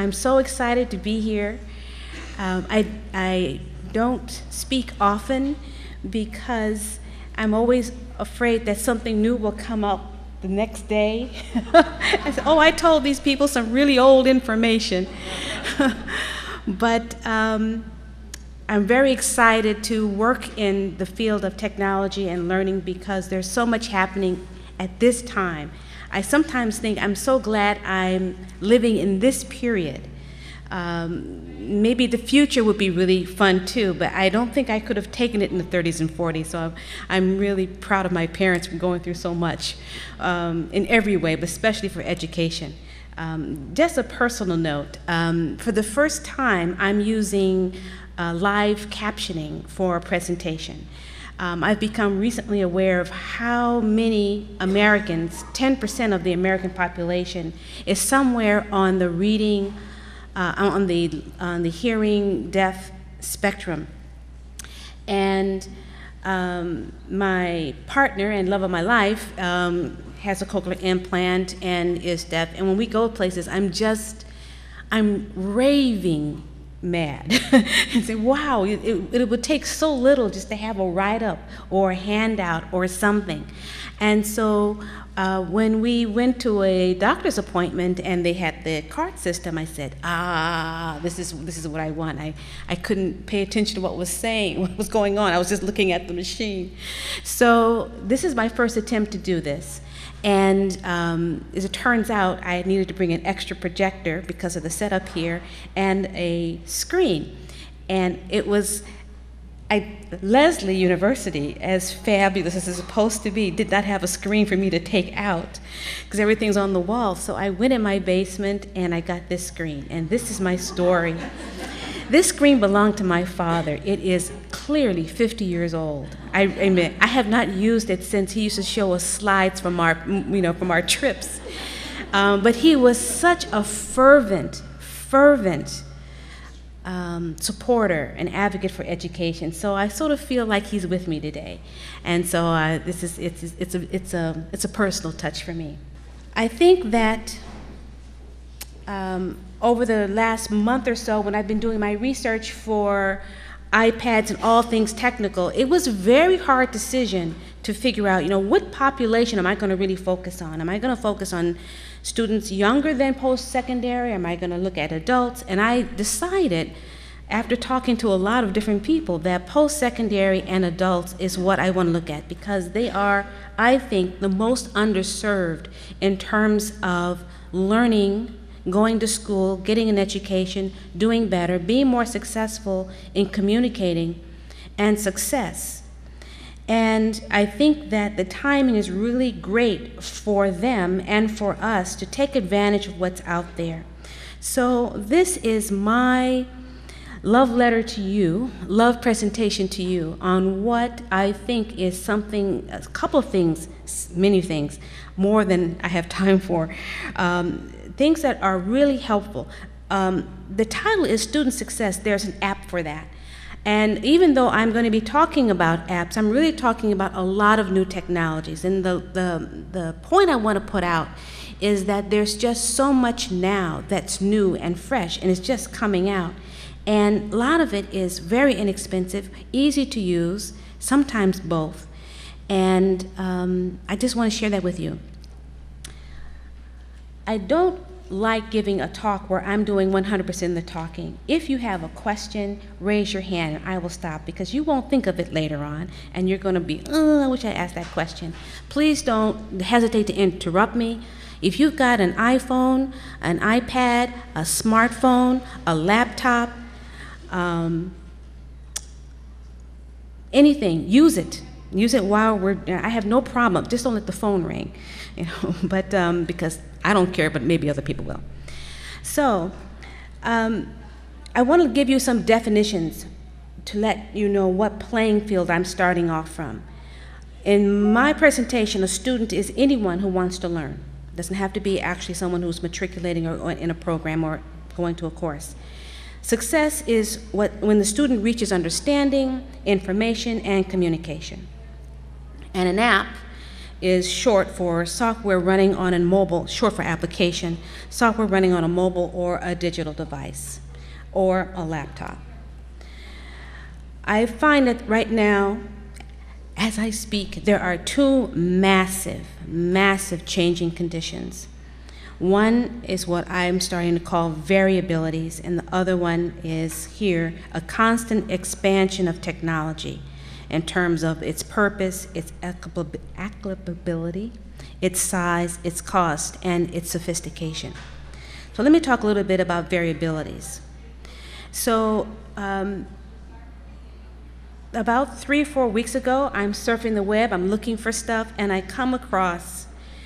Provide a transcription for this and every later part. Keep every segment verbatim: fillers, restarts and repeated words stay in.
I'm so excited to be here. Um, I, I don't speak often because I'm always afraid that something new will come up the next day. I said, oh, I told these people some really old information. But um, I'm very excited to work in the field of technology and learning because there's so much happening at this time. I sometimes think I'm so glad I'm living in this period. Um, maybe the future would be really fun too, but I don't think I could have taken it in the thirties and forties, so I'm, I'm really proud of my parents for going through so much um, in every way, but especially for education. Um, just a personal note, um, for the first time I'm using uh, live captioning for a presentation. Um, I've become recently aware of how many Americans, ten percent of the American population, is somewhere on the reading, uh, on the on the hearing deaf spectrum. And um, my partner and love of my life um, has a cochlear implant and is deaf. And when we go places, I'm just, I'm raving mad and say, wow, it, it, it would take so little just to have a write-up or a handout or something. And so uh, when we went to a doctor's appointment and they had the card system, I said, ah, this is, this is what I want. I, I couldn't pay attention to what was saying, what was going on. I was just looking at the machine. So this is my first attempt to do this. And um, as it turns out, I needed to bring an extra projector because of the setup here and a screen. And it was, I, Lesley University, as fabulous as it's supposed to be, did not have a screen for me to take out because everything's on the wall. So I went in my basement and I got this screen. And this is my story. This screen belonged to my father. It is clearly fifty years old. I, I mean, I have not used it since he used to show us slides from our, you know, from our trips. Um, but he was such a fervent, fervent um, supporter and advocate for education. So I sort of feel like he's with me today, and so uh, this is it's it's a it's a it's a personal touch for me. I think that. Um, over the last month or so, when I've been doing my research for iPads and all things technical, it was a very hard decision to figure out, you know, what population am I going to really focus on? Am I going to focus on students younger than post-secondary? Am I going to look at adults? And I decided, after talking to a lot of different people, that post-secondary and adults is what I want to look at because they are, I think, the most underserved in terms of learning, going to school, getting an education, doing better, being more successful in communicating, and success. And I think that the timing is really great for them and for us to take advantage of what's out there. So this is my love letter to you, love presentation to you on what I think is something, a couple of things, many things, more than I have time for. Um, things that are really helpful. Um, the title is Student Success. There's an app for that. And even though I'm going to be talking about apps, I'm really talking about a lot of new technologies. And the, the, the point I want to put out is that there's just so much now that's new and fresh, and it's just coming out. And a lot of it is very inexpensive, easy to use, sometimes both. And um, I just want to share that with you. I don't like giving a talk where I'm doing one hundred percent of the talking. If you have a question, raise your hand and I will stop because you won't think of it later on and you're going to be, oh, I wish I asked that question. Please don't hesitate to interrupt me. If you've got an iPhone, an iPad, a smartphone, a laptop, um, anything, use it. Use it while we're, I have no problem, just don't let the phone ring, you know, but um, because I don't care, but maybe other people will. So, um, I want to give you some definitions to let you know what playing field I'm starting off from. In my presentation, a student is anyone who wants to learn. It doesn't have to be actually someone who's matriculating or, or in a program or going to a course. Success is what, when the student reaches understanding, information, and communication. And an app is short for software running on a mobile, short for application, software running on a mobile or a digital device or a laptop. I find that right now, as I speak, there are two massive, massive changing conditions. One is what I'm starting to call variabilities, and the other one is here, a constant expansion of technology in terms of its purpose, its applicability, its size, its cost, and its sophistication. So let me talk a little bit about variabilities. So um, about three, four weeks ago, I'm surfing the web, I'm looking for stuff, and I come across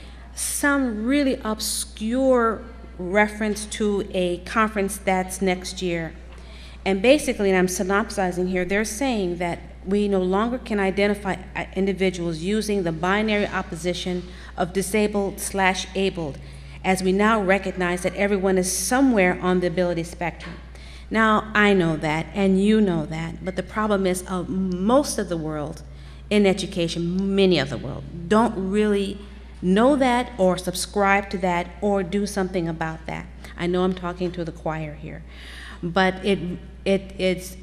some really obscure reference to a conference that's next year. And basically, and I'm synopsizing here, they're saying that we no longer can identify individuals using the binary opposition of disabled slash abled, as we now recognize that everyone is somewhere on the ability spectrum. Now, I know that, and you know that, but the problem is uh, most of the world in education, many of the world, don't really know that or subscribe to that or do something about that. I know I'm talking to the choir here, but it, it, it's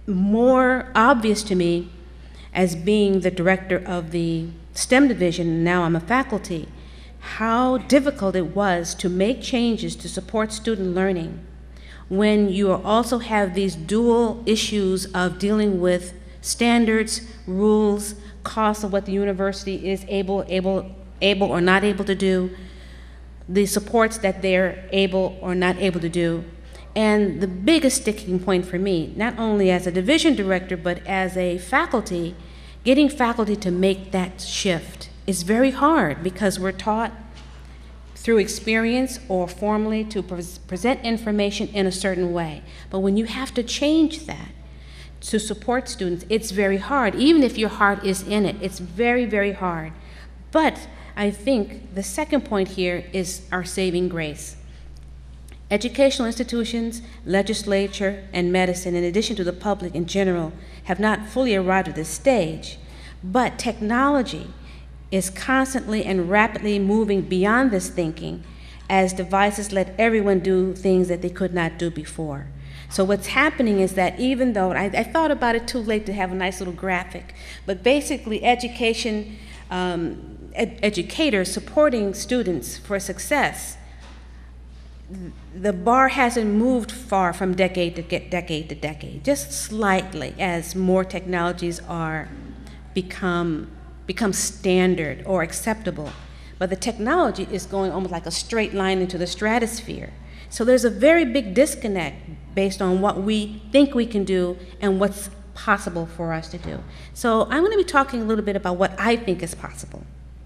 more obvious to me as being the director of the STEM division, and now I'm a faculty, how difficult it was to make changes to support student learning when you also have these dual issues of dealing with standards, rules, costs of what the university is able, able, able or not able to do, the supports that they're able or not able to do. And the biggest sticking point for me, not only as a division director, but as a faculty, getting faculty to make that shift is very hard because we're taught through experience or formally to pre present information in a certain way. But when you have to change that to support students, it's very hard. Even if your heart is in it, it's very, very hard. But I think the second point here is our saving grace. Educational institutions, legislature, and medicine, in addition to the public in general, have not fully arrived at this stage, but technology is constantly and rapidly moving beyond this thinking as devices let everyone do things that they could not do before. So what's happening is that even though, I, I thought about it too late to have a nice little graphic, but basically education, um, ed educators supporting students for success, the bar hasn't moved far from decade to get decade to decade, just slightly as more technologies are become, become standard or acceptable. But the technology is going almost like a straight line into the stratosphere. So there's a very big disconnect based on what we think we can do and what's possible for us to do. So I'm going to be talking a little bit about what I think is possible.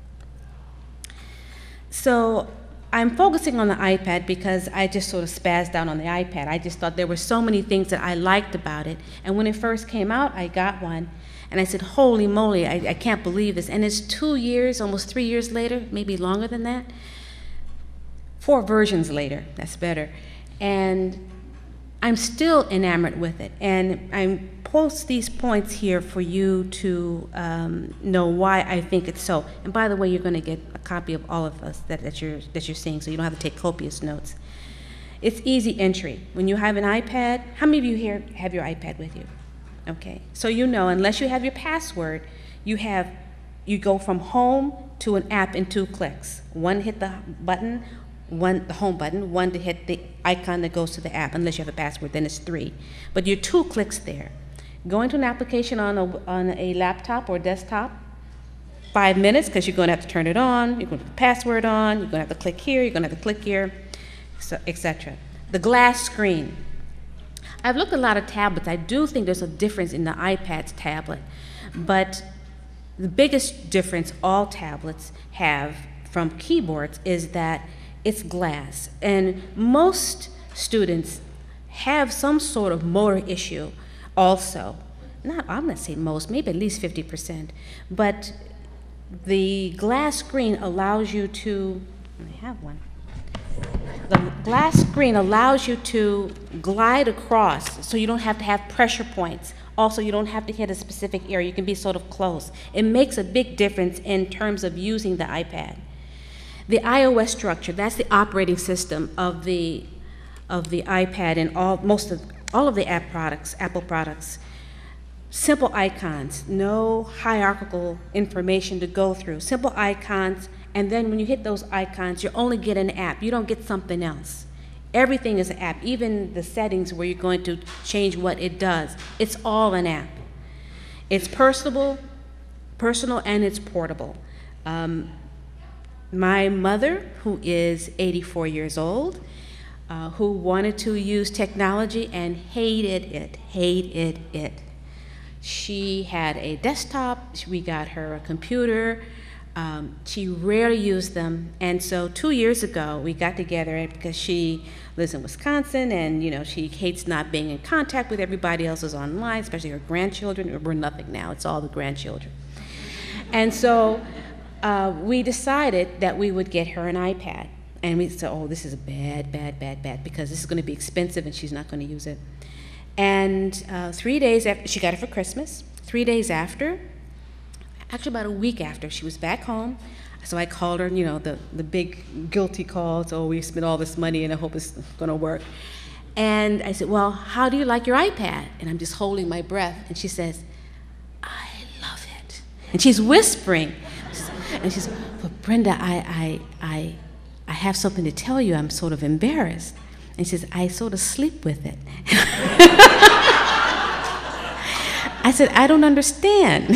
So I'm focusing on the iPad because I just sort of spazzed out on the iPad. I just thought there were so many things that I liked about it. And when it first came out, I got one. And I said, holy moly, I, I can't believe this. And it's two years, almost three years later, maybe longer than that. Four versions later, that's better. And I'm still enamored with it. And I post these points here for you to um, know why I think it's so. And by the way, you're going to get a copy of all of us that, that, you're, that you're seeing, so you don't have to take copious notes. It's easy entry. When you have an iPad, how many of you here have your iPad with you? Okay, so you know, unless you have your password, you have, you go from home to an app in two clicks. One hit the button, one, the home button, one to hit the icon that goes to the app. Unless you have a password, then it's three. But you're two clicks there. Going to an application on a, on a laptop or desktop, five minutes, because you're going to have to turn it on, you're going to put the password on, you're going to have to click here, you're going to have to click here, so, et cetera. The glass screen. I've looked at a lot of tablets. I do think there's a difference in the iPad's tablet, but the biggest difference all tablets have from keyboards is that it's glass. And most students have some sort of motor issue also. Not, I'm going to say most, maybe at least fifty percent. But the glass screen allows you to, I have one. The glass screen allows you to glide across so you don't have to have pressure points Also, you don't have to hit a specific area. You can be sort of close. It makes a big difference in terms of using the iPad. The iOS structure, that's the operating system of the, of the iPad and all, most of, all of the app products, Apple products. Simple icons, no hierarchical information to go through. Simple icons, and then when you hit those icons, you only get an app. You don't get something else. Everything is an app, even the settings where you're going to change what it does. It's all an app. It's personable, personal, and it's portable. Um, my mother, who is eighty-four years old, uh, who wanted to use technology and hated it, hated it. She had a desktop, we got her a computer. Um, she rarely used them, and so two years ago we got together because she lives in Wisconsin, and you know she hates not being in contact with everybody else's online, especially her grandchildren. We're nothing now; it's all the grandchildren. And so uh, we decided that we would get her an iPad, and we said, "Oh, this is bad, bad, bad, bad," because this is going to be expensive, and she's not going to use it. And uh, three days after, she got it for Christmas. Three days after. Actually, about a week after, she was back home. So I called her, you know, the, the big guilty call. So we spent all this money and I hope it's going to work. And I said, well, how do you like your iPad? And I'm just holding my breath. And she says, I love it. And she's whispering. And she says, but Brenda, I, I, I, I have something to tell you. I'm sort of embarrassed. And she says, I sort of sleep with it. I said, I don't understand.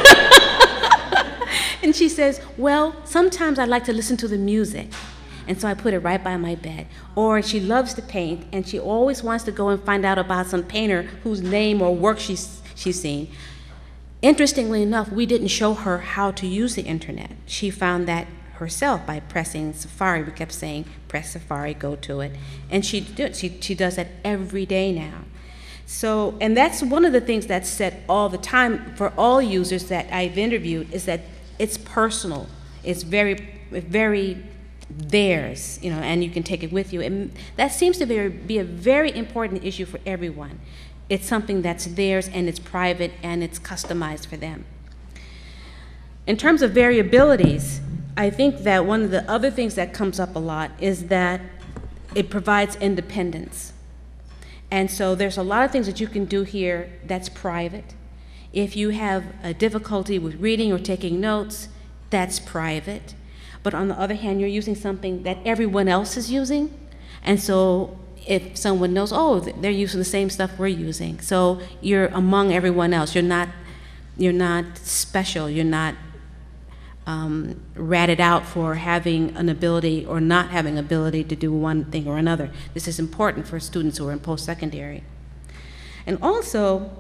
And she says, well, sometimes I like to listen to the music. And so I put it right by my bed. Or she loves to paint, and she always wants to go and find out about some painter whose name or work she's, she's seen. Interestingly enough, we didn't show her how to use the internet. She found that herself by pressing Safari. We kept saying, press Safari, go to it. And she, do, she, she does that every day now. So, and that's one of the things that's said all the time for all users that I've interviewed, is that it's personal. It's very, very theirs, you know, and you can take it with you. And that seems to be, be a very important issue for everyone. It's something that's theirs, and it's private, and it's customized for them. In terms of variabilities, I think that one of the other things that comes up a lot is that it provides independence. And so there's a lot of things that you can do here that's private. If you have a difficulty with reading or taking notes, that's private. But on the other hand, you're using something that everyone else is using. And so if someone knows, oh, they're using the same stuff we're using. So you're among everyone else. You're not, you're not special. You're not um, ratted out for having an ability or not having ability to do one thing or another. This is important for students who are in post-secondary. And also,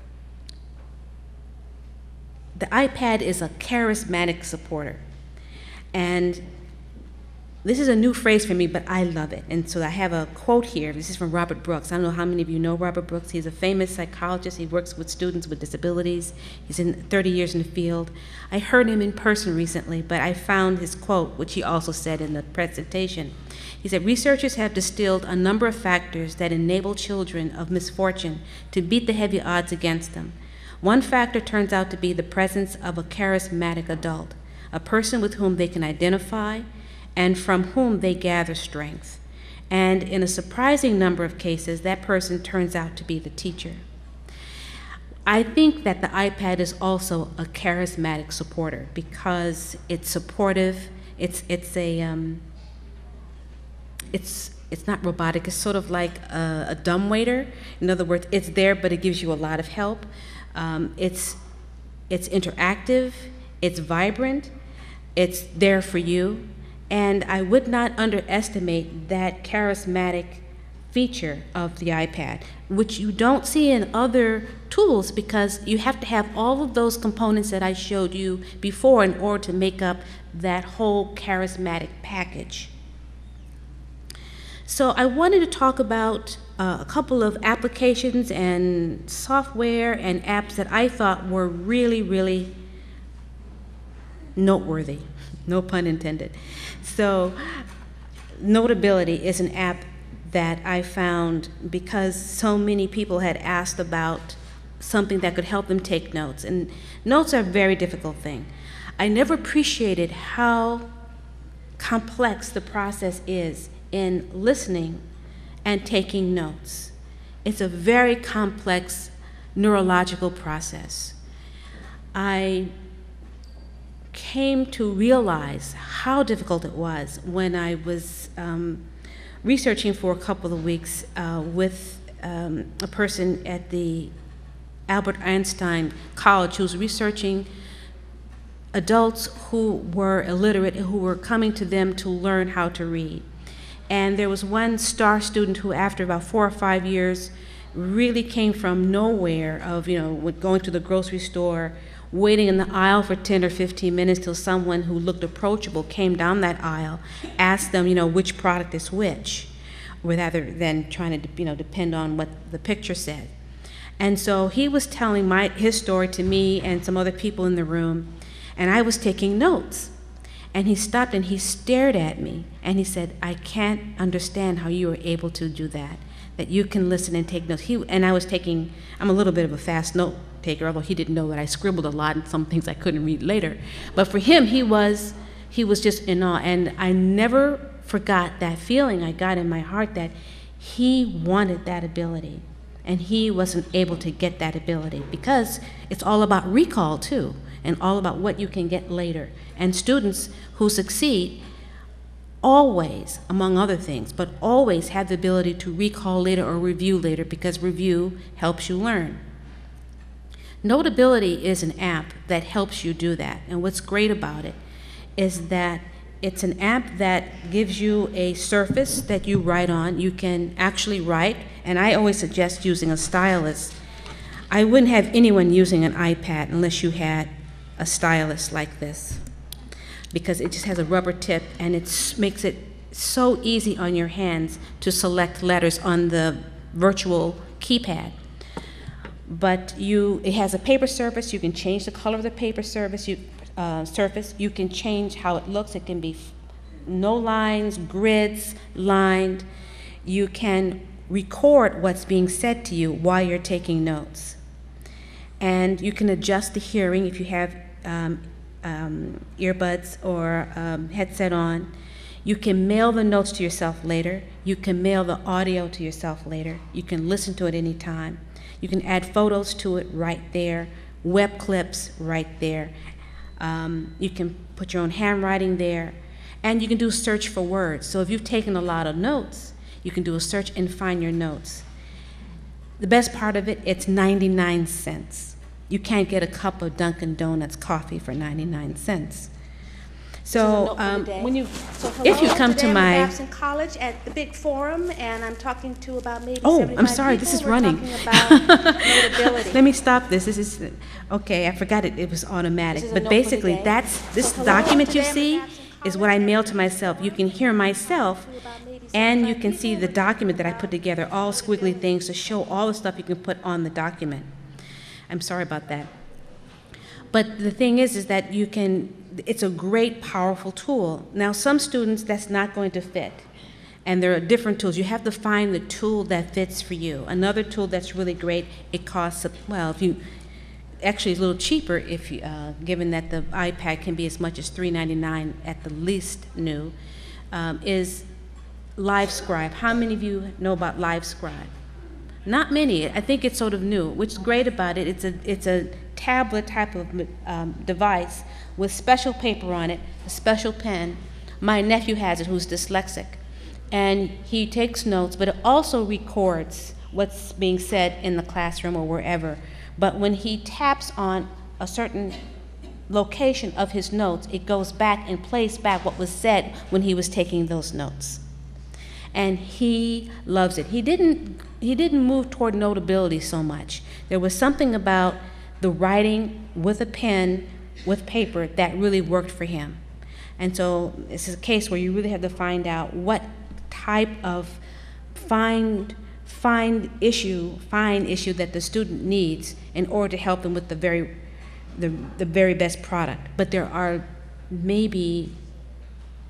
the iPad is a charismatic supporter. And this is a new phrase for me, but I love it. And so I have a quote here. This is from Robert Brooks. I don't know how many of you know Robert Brooks. He's a famous psychologist. He works with students with disabilities. He's in thirty years in the field. I heard him in person recently, but I found his quote, which he also said in the presentation. He said, researchers have distilled a number of factors that enable children of misfortune to beat the heavy odds against them. One factor turns out to be the presence of a charismatic adult, a person with whom they can identify and from whom they gather strength. And in a surprising number of cases, that person turns out to be the teacher. I think that the iPad is also a charismatic supporter because it's supportive. It's, it's, a, um, it's, it's not robotic. It's sort of like a, a dumbwaiter. In other words, it's there, but it gives you a lot of help. Um, it's, it's interactive, it's vibrant, it's there for you, and I would not underestimate that charismatic feature of the iPad, which you don't see in other tools because you have to have all of those components that I showed you before in order to make up that whole charismatic package. So I wanted to talk about uh, a couple of applications and software and apps that I thought were really, really noteworthy, no pun intended. So Notability is an app that I found because so many people had asked about something that could help them take notes. And notes are a very difficult thing. I never appreciated how complex the process is in listening and taking notes. It's a very complex neurological process. I came to realize how difficult it was when I was um, researching for a couple of weeks uh, with um, a person at the Albert Einstein College who was researching adults who were illiterate and who were coming to them to learn how to read. And there was one star student who, after about four or five years, really came from nowhere of, you know, going to the grocery store, waiting in the aisle for ten or fifteen minutes till someone who looked approachable came down that aisle, asked them, you know, which product is which, rather than trying to, you know, depend on what the picture said. And so he was telling my, his story to me and some other people in the room, and I was taking notes. And he stopped and he stared at me and he said, I can't understand how you were able to do that, that you can listen and take notes. He, and I was taking, I'm a little bit of a fast note taker, although he didn't know that I scribbled a lot and some things I couldn't read later. But for him, he was, he was just in awe. And I never forgot that feeling I got in my heart that he wanted that ability. And he wasn't able to get that ability because it's all about recall too, and all about what you can get later. And students who succeed always, among other things, but always have the ability to recall later or review later because review helps you learn. Notability is an app that helps you do that. And what's great about it is that it's an app that gives you a surface that you write on. You can actually write, and I always suggest using a stylus. I wouldn't have anyone using an iPad unless you had a stylus like this, because it just has a rubber tip and it makes it so easy on your hands to select letters on the virtual keypad. But you, it has a paper surface. You can change the color of the paper surface. You, uh, surface. You can change how it looks. It can be no lines, grids, lined. You can record what's being said to you while you're taking notes. And you can adjust the hearing if you have um, um, earbuds or um, headset on. You can mail the notes to yourself later. You can mail the audio to yourself later. You can listen to it anytime. You can add photos to it right there, web clips right there. Um, you can put your own handwriting there. And you can do search for words. So if you've taken a lot of notes, you can do a search and find your notes. The best part of it, it's ninety-nine cents. You can't get a cup of Dunkin' Donuts coffee for ninety-nine cents. So um, when you, so if you come to my, I'm in college at the big forum, and I'm talking to about maybe oh, seventy-five I'm sorry, people. this is We're running. talking about notability. Let me stop this. This is okay. I forgot it. It was automatic. This is a But note for the basically, day. that's this So hello document you to them see at is what I mail to myself. You can hear myself, and you can see the document that I put together, all squiggly things to show all the stuff you can put on the document. I'm sorry about that. But the thing is, is that you can, it's a great, powerful tool. Now, some students, that's not going to fit. And there are different tools. You have to find the tool that fits for you. Another tool that's really great, it costs, well, if you, actually it's a little cheaper if you, uh, given that the iPad can be as much as three ninety-nine at the least new, um, is LiveScribe. How many of you know about LiveScribe? Not many. I think it's sort of new. What's great about it, it's a, it's a tablet type of um, device with special paper on it, a special pen. My nephew has it, who's dyslexic. And he takes notes, but it also records what's being said in the classroom or wherever. But when he taps on a certain location of his notes, it goes back and plays back what was said when he was taking those notes. And he loves it. He didn't, he didn't move toward notability so much. There was something about the writing with a pen, with paper, that really worked for him. And so this is a case where you really have to find out what type of fine, fine issue, fine issue that the student needs in order to help them with the very, the, the very best product. But there are maybe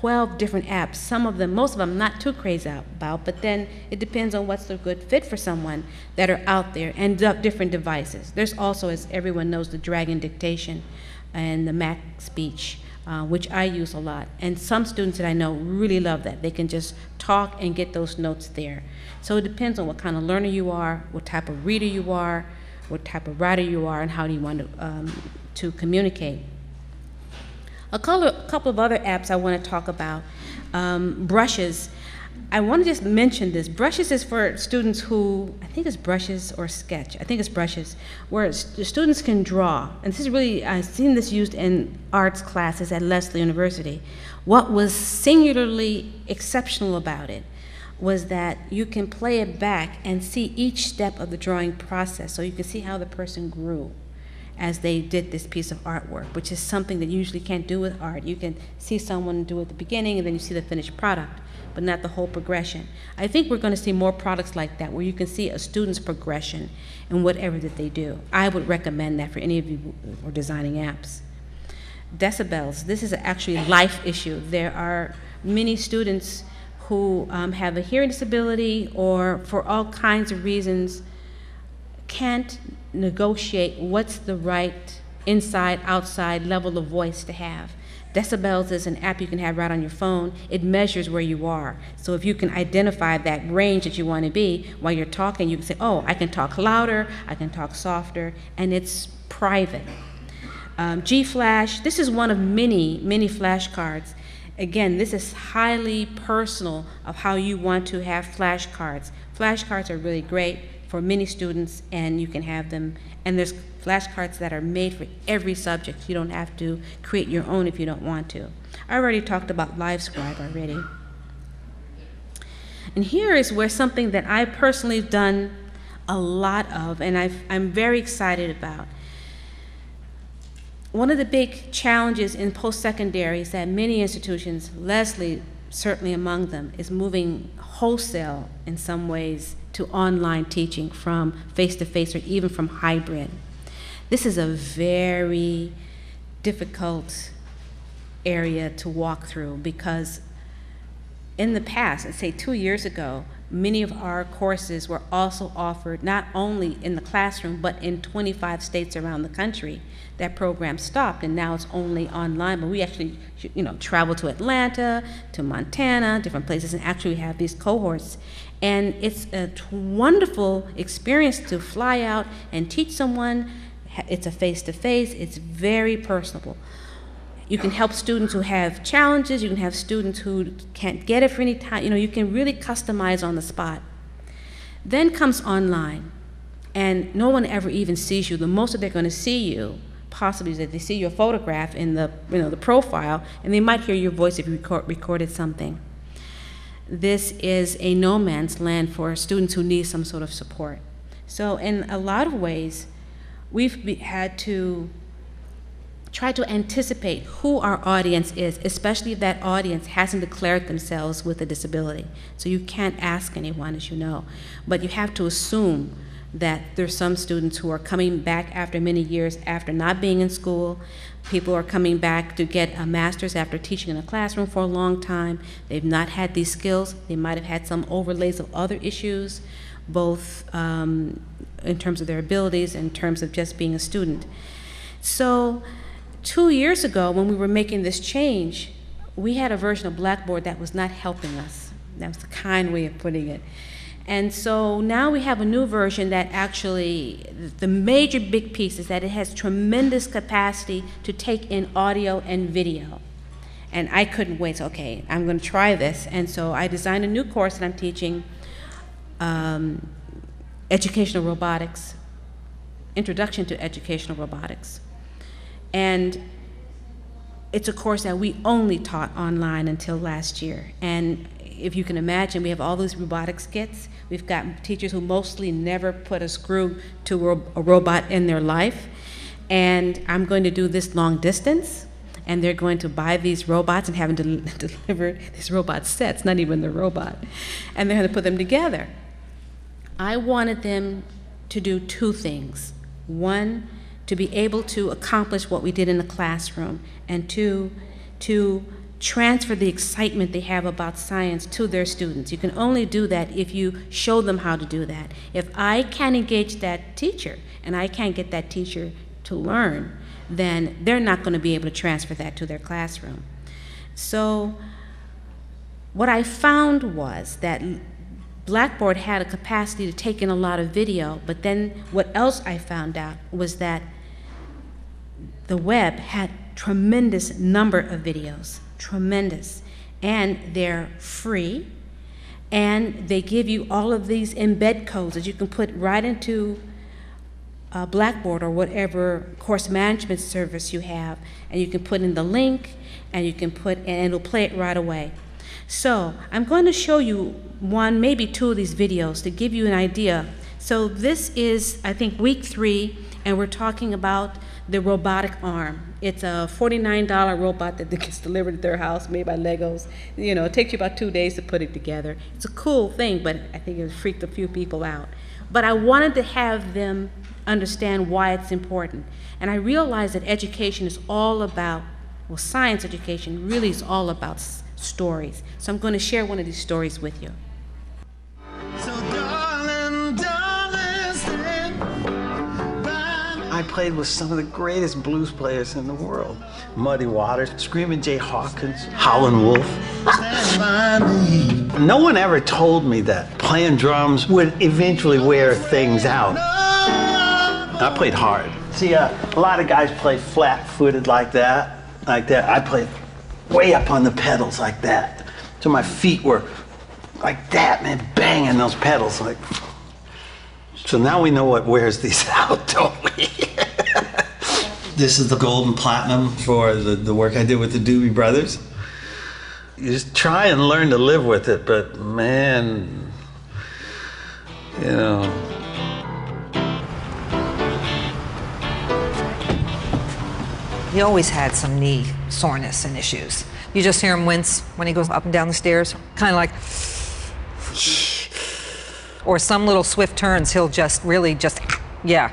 twelve different apps. Some of them, most of them, I'm not too crazy about, but then it depends on what's the good fit for someone that are out there, and different devices. There's also, as everyone knows, the Dragon Dictation and the Mac Speech, uh, which I use a lot. And some students that I know really love that. They can just talk and get those notes there. So it depends on what kind of learner you are, what type of reader you are, what type of writer you are, and how do you want to, um, to communicate. A couple, a couple of other apps I want to talk about. Um, brushes. I want to just mention this. Brushes is for students who, I think it's Brushes or Sketch, I think it's Brushes, where st students can draw. And this is really, I've seen this used in arts classes at Lesley University. What was singularly exceptional about it was that you can play it back and see each step of the drawing process, so you can see how the person grew as they did this piece of artwork, which is something that you usually can't do with art. You can see someone do it at the beginning, and then you see the finished product, but not the whole progression. I think we're going to see more products like that, where you can see a student's progression in whatever that they do. I would recommend that for any of you who are designing apps. Decibels. This is actually a life issue. There are many students who um, have a hearing disability, or for all kinds of reasons can't negotiate what's the right inside, outside level of voice to have. Decibels is an app you can have right on your phone. It measures where you are. So if you can identify that range that you want to be while you're talking, you can say, oh, I can talk louder, I can talk softer, and it's private. Um, G-Flash, this is one of many, many flashcards. Again, this is highly personal of how you want to have flashcards. Flashcards are really great for many students, and you can have them, and there's flashcards that are made for every subject. You don't have to create your own if you don't want to. I already talked about LiveScribe already. And here is where something that I personally have done a lot of, and I've, I'm very excited about. One of the big challenges in post-secondary is that many institutions, Lesley certainly among them, is moving wholesale in some ways to online teaching from face-to-face or even from hybrid. This is a very difficult area to walk through, because in the past, let's say two years ago, many of our courses were also offered not only in the classroom but in twenty-five states around the country. That program stopped, and now it's only online, but we actually, you know, travel to Atlanta, to Montana, different places, and actually have these cohorts. And it's a wonderful experience to fly out and teach someone. It's a face-to-face, it's very personable. You can help students who have challenges, you can have students who can't get it for any time, you know, you can really customize on the spot. Then comes online, and no one ever even sees you. The most that they're going to see you possibly is that they see your photograph in the, you know, the profile, and they might hear your voice if you record, recorded something. This is a no man's land for students who need some sort of support. So in a lot of ways, we've be, had to try to anticipate who our audience is, especially if that audience hasn't declared themselves with a disability. So you can't ask anyone, as you know, but you have to assume that there's some students who are coming back after many years after not being in school. People are coming back to get a master's after teaching in a classroom for a long time. They've not had these skills. They might have had some overlays of other issues, both um, in terms of their abilities and in terms of just being a student. So two years ago, when we were making this change, we had a version of Blackboard that was not helping us. That was the kind way of putting it. And so now we have a new version that actually, the major big piece is that it has tremendous capacity to take in audio and video. And I couldn't wait, so okay, I'm going to try this. And so I designed a new course that I'm teaching, um, Educational Robotics, Introduction to Educational Robotics. And it's a course that we only taught online until last year. And if you can imagine, we have all these robotics kits. We've got teachers who mostly never put a screw to a robot in their life. And I'm going to do this long distance, and they're going to buy these robots and have them del deliver these robot sets, not even the robot. And they're going to put them together. I wanted them to do two things. One, to be able to accomplish what we did in the classroom, and two, to transfer the excitement they have about science to their students. You can only do that if you show them how to do that. If I can't engage that teacher and I can't get that teacher to learn, then they're not going to be able to transfer that to their classroom. So what I found was that Blackboard had a capacity to take in a lot of video, but then what else I found out was that the web had tremendous number of videos, tremendous, and they're free, and they give you all of these embed codes that you can put right into uh, Blackboard or whatever course management service you have, and you can put in the link, and you can put, and it'll play it right away. So I'm going to show you one, maybe two of these videos to give you an idea. So this is, I think, week three, and we're talking about the robotic arm. It's a forty-nine dollar robot that gets delivered at their house, made by Legos. You know, it takes you about two days to put it together. It's a cool thing, but I think it freaked a few people out. But I wanted to have them understand why it's important. And I realized that education is all about, well, science education really is all about s stories. So I'm going to share one of these stories with you. So darling, darling, stand by. I played with some of the greatest blues players in the world. Muddy Waters, Screaming Jay Hawkins, Howlin' Wolf. No one ever told me that playing drums would eventually wear things out. I played hard. See, uh, a lot of guys play flat-footed like that, like that. I played way up on the pedals like that. So my feet were like that, man, banging those pedals. Like. So now we know what wears these out, don't we? This is the gold and platinum for the, the work I did with the Doobie Brothers. You just try and learn to live with it, but man, you know. He always had some knee soreness and issues. You just hear him wince when he goes up and down the stairs, kind of like, or some little swift turns, he'll just really just, yeah.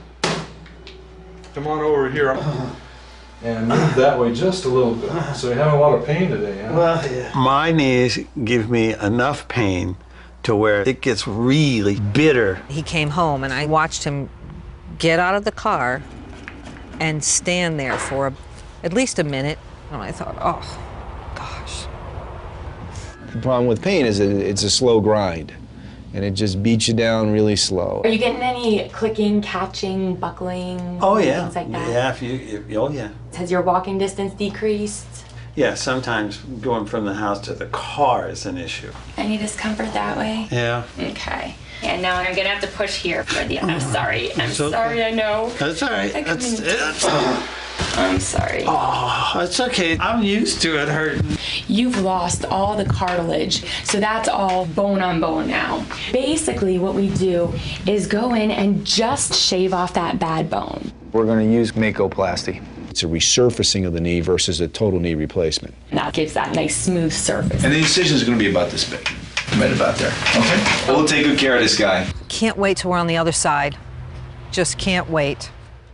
Come on over here and move that way just a little bit. So you have a lot of pain today, huh? Well, yeah. My knees give me enough pain to where it gets really bitter. He came home and I watched him get out of the car and stand there for a, at least a minute, and I thought, oh, gosh. The problem with pain is that it's a slow grind, and it just beats you down really slow. Are you getting any clicking, catching, buckling, Oh yeah, things like that? yeah. If you, if, oh yeah. Has your walking distance decreased? Yeah, sometimes going from the house to the car is an issue. Any discomfort that way? Yeah. Okay. And now I'm gonna have to push here for the. I'm sorry. I'm It's okay. sorry. I know. That's all right. I couldn't That's even- it. Oh, I'm sorry. it's okay. I'm used to it hurting. You've lost all the cartilage, so that's all bone on bone now. Basically, what we do is go in and just shave off that bad bone. We're going to use Makoplasty. It's a resurfacing of the knee versus a total knee replacement. And that gives that nice smooth surface. And the incision is going to be about this big. Right about there. Okay. We'll take good care of this guy. Can't wait till we're on the other side. Just can't wait.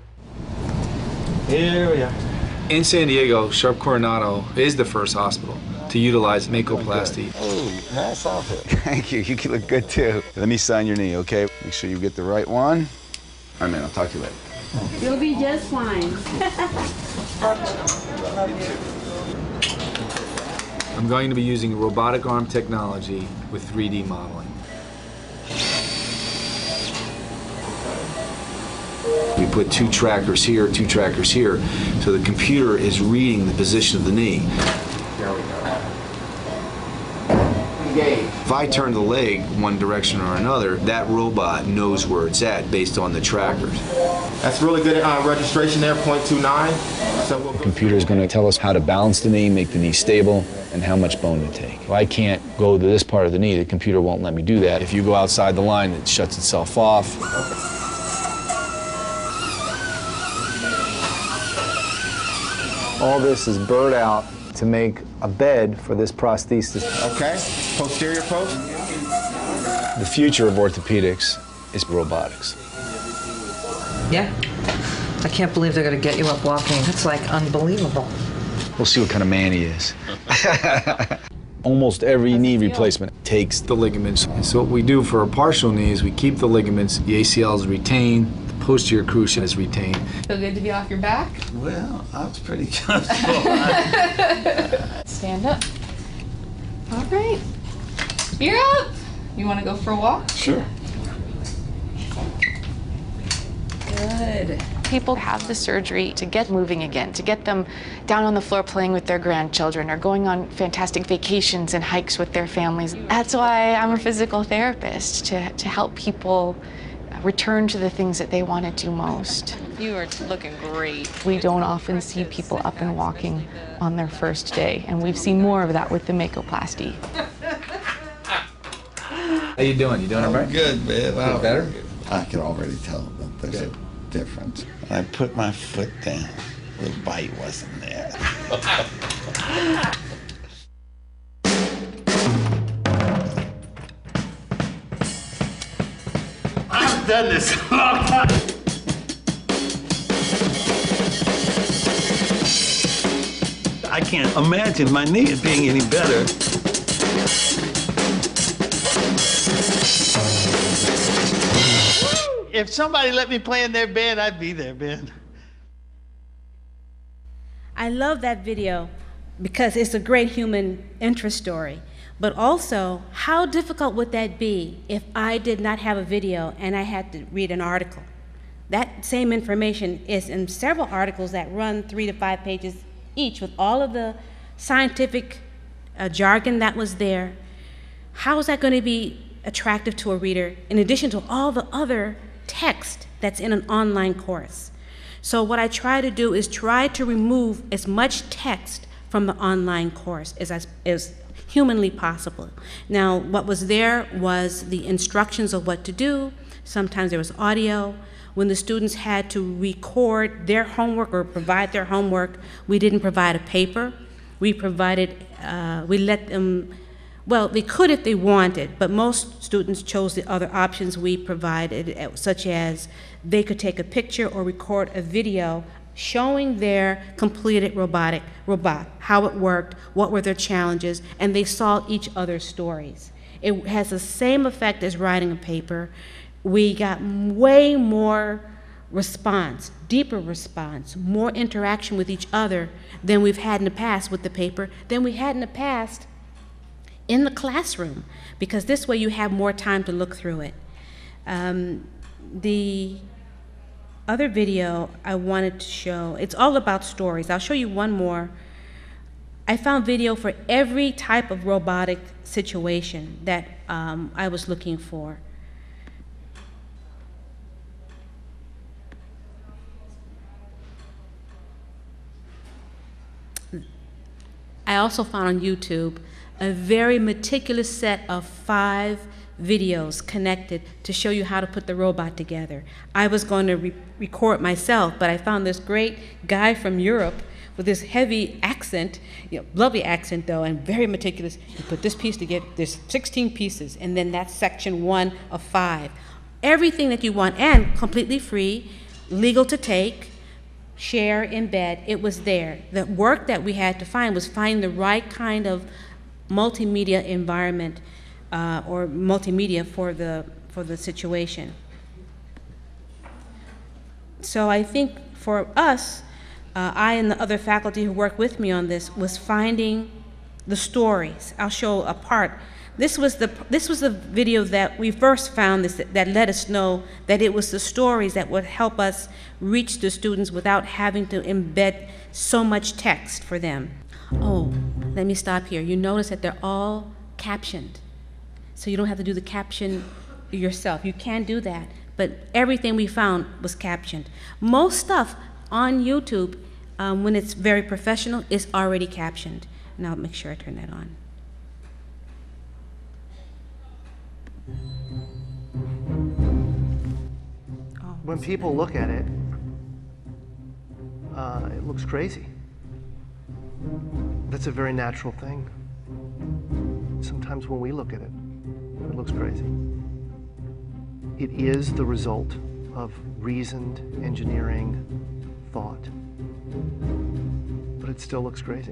Here we are. In San Diego, Sharp Coronado is the first hospital to utilize Makoplasty. Oh, nice outfit. Thank you. You look good too. Let me sign your knee, okay? Make sure you get the right one. All right, man. I'll talk to you later. You'll be just fine. I'm going to be using robotic arm technology with three D modeling. We put two trackers here, two trackers here, so the computer is reading the position of the knee. There we go. Engage. If I turn the leg one direction or another, that robot knows where it's at based on the trackers. That's really good uh, registration there, point two nine. So we'll The computer is going to tell us how to balance the knee, make the knee stable, and how much bone to take. If I can't go to this part of the knee, the computer won't let me do that. If you go outside the line, it shuts itself off. All this is burred out to make a bed for this prosthesis. Okay, posterior post. The future of orthopedics is robotics. Yeah. I can't believe they're going to get you up walking. That's like unbelievable. We'll see what kind of man he is. Almost every knee replacement takes The ligaments. So what we do for a partial knee is we keep the ligaments, the A C L is retained, the posterior cruciate is retained. Feel good to be off your back? Well, I was pretty comfortable. Stand up. All right. You're up. You want to go for a walk? Sure. Good. People have the surgery to get moving again, to get them down on the floor playing with their grandchildren or going on fantastic vacations and hikes with their families. That's why I'm a physical therapist, to, to help people return to the things that they want to do most. You are looking great. We don't often see people up and walking on their first day, and we've seen more of that with the Makoplasty. How you doing? You doing all right? Good, man. Feel better? I can already tell that there's Good. a difference. I put my foot down. The bite wasn't there. I've done this a long time. I can't imagine my knee being any better. If somebody let me play in their band, I'd be their band. I love that video because it's a great human interest story. But also, how difficult would that be if I did not have a video and I had to read an article? That same information is in several articles that run three to five pages each with all of the scientific uh, jargon that was there. How is that going to be attractive to a reader in addition to all the other text that's in an online course? So what I try to do is try to remove as much text from the online course as, as, as humanly possible. Now, what was there was the instructions of what to do. Sometimes there was audio. When the students had to record their homework or provide their homework, we didn't provide a paper. We provided, uh, we let them, well, they could if they wanted, but most students chose the other options we provided, such as they could take a picture or record a video showing their completed robotic robot, how it worked, what were their challenges, and they saw each other's stories. It has the same effect as writing a paper. We got way more response, deeper response, more interaction with each other than we've had in the past with the paper, than we had in the past in the classroom, because this way you have more time to look through it. Um, the other video I wanted to show, it's all about stories. I'll show you one more. I found video for every type of robotic situation that um, I was looking for. I also found on YouTube a very meticulous set of five videos connected to show you how to put the robot together. I was going to re record myself, but I found this great guy from Europe with this heavy accent, you know, lovely accent though, and very meticulous. You put this piece together, there's sixteen pieces, and then that's section one of five. Everything that you want, and completely free, legal to take, share, embed, it was there. The work that we had to find was find the right kind of multimedia environment uh, or multimedia for the, for the situation. So I think for us, uh, I and the other faculty who worked with me on this was finding the stories. I'll show a part. This was the, this was the video that we first found this, that let us know that it was the stories that would help us reach the students without having to embed so much text for them. Oh, let me stop here. You notice that they're all captioned. So you don't have to do the caption yourself. You can do that, but everything we found was captioned. Most stuff on YouTube, um, when it's very professional, is already captioned. And I'll make sure I turn that on. When people look at it, uh, it looks crazy. That's a very natural thing. Sometimes when we look at it, it looks crazy. It is the result of reasoned engineering thought. But it still looks crazy.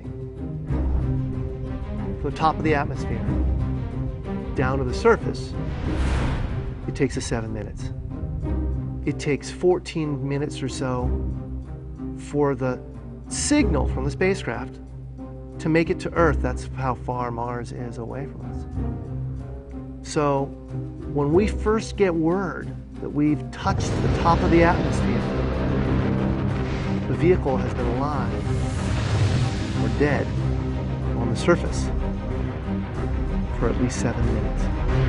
From the top of the atmosphere down to the surface, it takes us seven minutes. It takes fourteen minutes or so for the signal from the spacecraft to make it to Earth. That's how far Mars is away from us. So when we first get word that we've touched the top of the atmosphere, the vehicle has been alive or dead on the surface for at least seven minutes.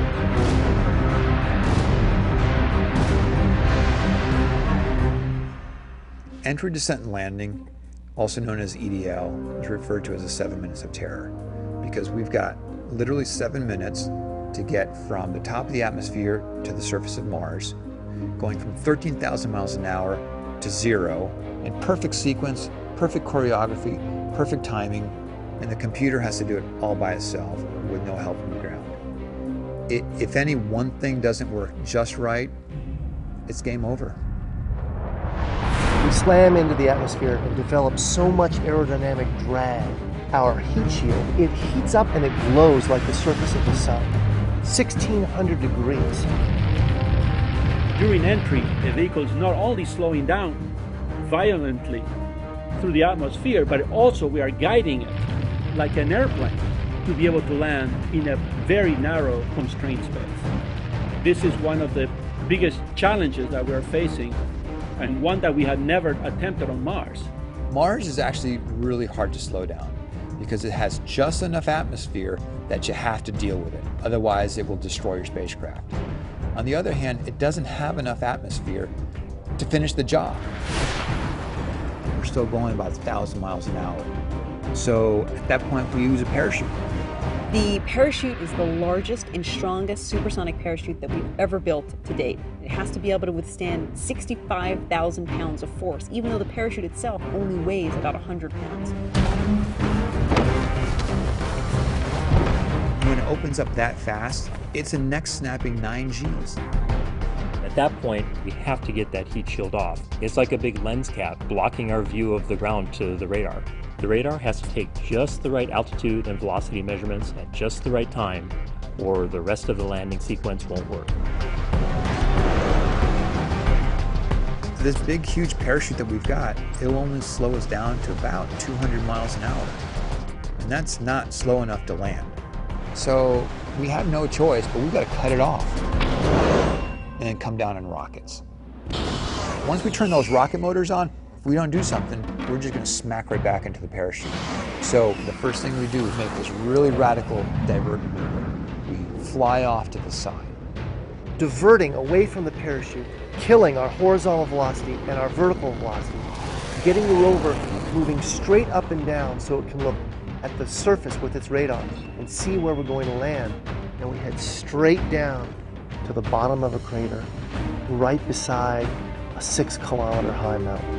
Entry, descent, and landing, also known as E D L, is referred to as the seven minutes of terror because we've got literally seven minutes to get from the top of the atmosphere to the surface of Mars, going from thirteen thousand miles an hour to zero in perfect sequence, perfect choreography, perfect timing, and the computer has to do it all by itself with no help from the ground. It, if any one thing doesn't work just right, it's game over. We slam into the atmosphere and develop so much aerodynamic drag. Our heat shield, it heats up and it glows like the surface of the sun. sixteen hundred degrees. During entry, the vehicle is not only slowing down violently through the atmosphere, but also we are guiding it like an airplane to be able to land in a very narrow, constrained space. This is one of the biggest challenges that we are facing, and one that we had never attempted on Mars. Mars is actually really hard to slow down because it has just enough atmosphere that you have to deal with it. Otherwise, it will destroy your spacecraft. On the other hand, it doesn't have enough atmosphere to finish the job. We're still going about a thousand miles an hour. So at that point, we use a parachute. The parachute is the largest and strongest supersonic parachute that we've ever built to date. It has to be able to withstand sixty-five thousand pounds of force, even though the parachute itself only weighs about one hundred pounds. When it opens up that fast, it's a neck-snapping nine Gs. At that point, we have to get that heat shield off. It's like a big lens cap blocking our view of the ground to the radar. The radar has to take just the right altitude and velocity measurements at just the right time, or the rest of the landing sequence won't work. This big, huge parachute that we've got, it'll only slow us down to about two hundred miles an hour. And that's not slow enough to land. So we have no choice, but we've got to cut it off and then come down in rockets. Once we turn those rocket motors on, if we don't do something, we're just going to smack right back into the parachute. So the first thing we do is make this really radical divergent maneuver. We fly off to the side. Diverting away from the parachute, killing our horizontal velocity and our vertical velocity, getting the rover moving straight up and down so it can look at the surface with its radar and see where we're going to land. And we head straight down to the bottom of a crater, right beside a six kilometer high mountain.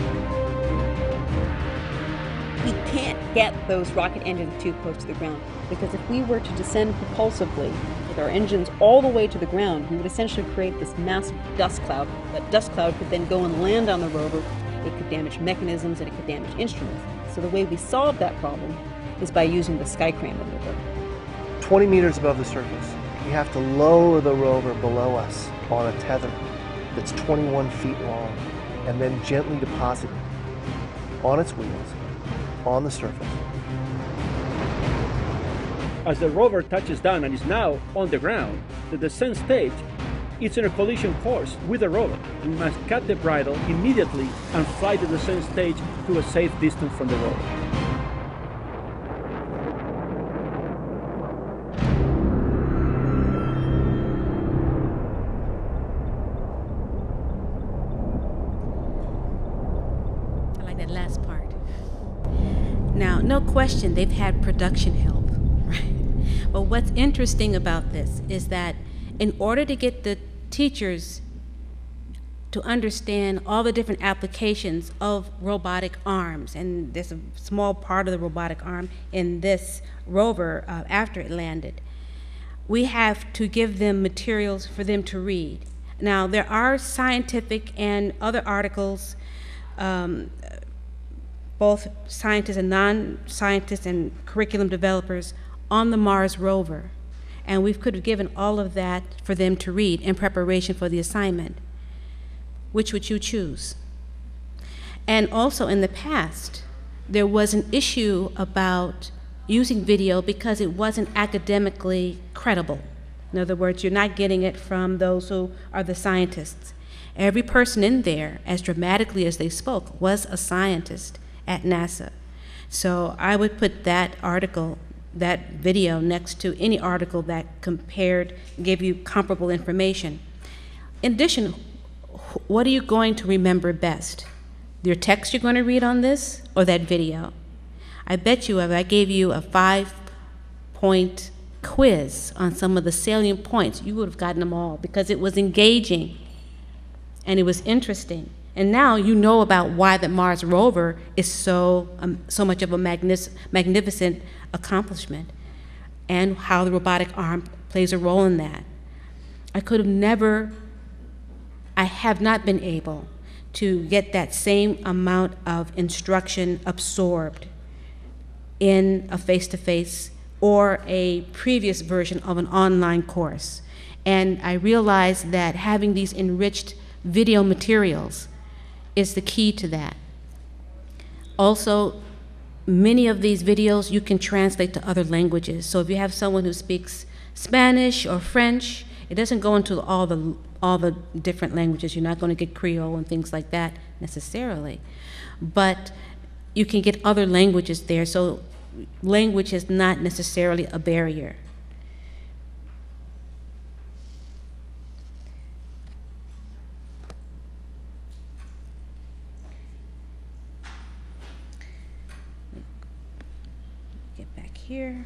We can't get those rocket engines too close to the ground, because if we were to descend propulsively with our engines all the way to the ground, we would essentially create this massive dust cloud. That dust cloud could then go and land on the rover. It could damage mechanisms and it could damage instruments. So the way we solve that problem is by using the sky crane maneuver. twenty meters above the surface, we have to lower the rover below us on a tether that's twenty-one feet long, and then gently deposit it on its wheels on the surface. As the rover touches down and is now on the ground, the descent stage is in a collision course with the rover. We must cut the bridle immediately and fly the descent stage to a safe distance from the rover. I like that last part. Now, no question, they've had production help, right? But what's interesting about this is that in order to get the teachers to understand all the different applications of robotic arms, and there's a small part of the robotic arm in this rover uh, after it landed, we have to give them materials for them to read. Now, there are scientific and other articles, um, both scientists and non-scientists and curriculum developers on the Mars rover. And we could have given all of that for them to read in preparation for the assignment. Which would you choose? And also in the past, there was an issue about using video because it wasn't academically credible. In other words, you're not getting it from those who are the scientists. Every person in there, as dramatically as they spoke, was a scientist at NASA. So I would put that article, that video, next to any article that compared, gave you comparable information. In addition, what are you going to remember best? Your text you're going to read on this, or that video? I bet you if I gave you a five-point quiz on some of the salient points, you would have gotten them all because it was engaging and it was interesting. And now you know about why the Mars rover is so, um, so much of a magnis magnificent accomplishment and how the robotic arm plays a role in that. I could have never, I have not been able to get that same amount of instruction absorbed in a face-to-face or a previous version of an online course. And I realized that having these enriched video materials is the key to that. Also, many of these videos you can translate to other languages. So if you have someone who speaks Spanish or French, it doesn't go into all the all the different languages. You're not going to get Creole and things like that necessarily. But you can get other languages there, so language is not necessarily a barrier. Get back here.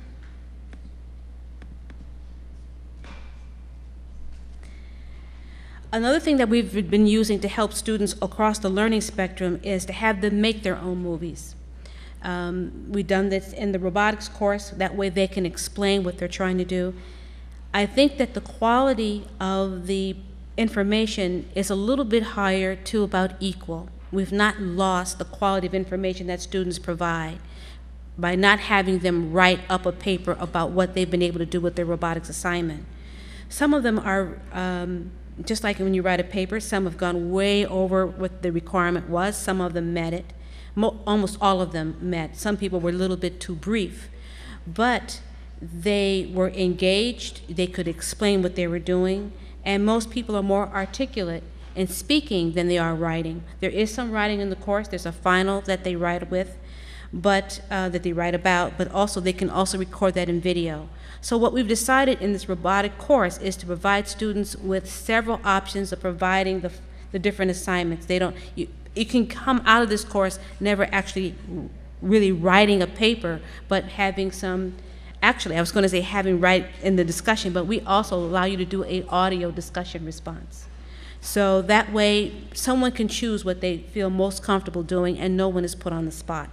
Another thing that we've been using to help students across the learning spectrum is to have them make their own movies. Um, we've done this in the robotics course. That way they can explain what they're trying to do. I think that the quality of the information is a little bit higher to about equal. We've not lost the quality of information that students provide by not having them write up a paper about what they've been able to do with their robotics assignment. Some of them are, um, just like when you write a paper, some have gone way over what the requirement was. Some of them met it. Mo almost all of them met. Some people were a little bit too brief. But they were engaged. They could explain what they were doing. And most people are more articulate in speaking than they are writing. There is some writing in the course. There's a final that they write with, but uh, that they write about, but also they can also record that in video. So what we've decided in this robotic course is to provide students with several options of providing the, the different assignments. They don't, you, you can come out of this course never actually really writing a paper, but having some, actually I was going to say having write in the discussion, but we also allow you to do an audio discussion response. So that way someone can choose what they feel most comfortable doing and no one is put on the spot.